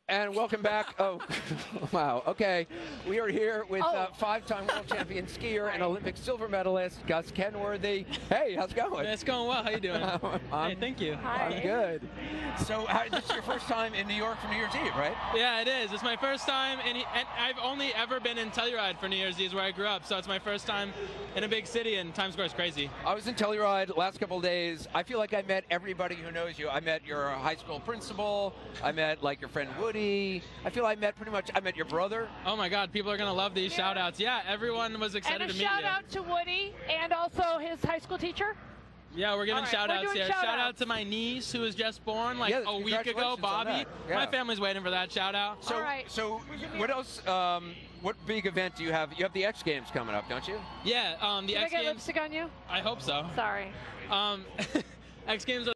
And welcome back. Oh, wow. Okay. We are here with five-time world champion skier and Olympic silver medalist, Gus Kenworthy. Hey, how's it going? It's going well. How you doing? Hey, thank you. I'm good. So this is your first time in New York for New Year's Eve, right? Yeah, it is. It's my first time, and I've only ever been in Telluride for New Year's Eve, where I grew up. So it's my first time in a big city, and Times Square is crazy. I was in Telluride the last couple of days. I feel like I met everybody who knows you. I met your high school principal. I met like your friend Woody. I feel I met your brother. Oh my God, people are gonna love these shout outs. Yeah, everyone was excited to meet you. And a shout out to Woody and also his high school teacher. Yeah, we're giving shout outs here. Shout out to my niece who was just born like a week ago, Bobby. Yeah. My family's waiting for that shout out. So, so what else, what big event do you have? You have the X Games coming up, don't you? Yeah, the X Games. Did I get lipstick on you? I hope so. Sorry. X Games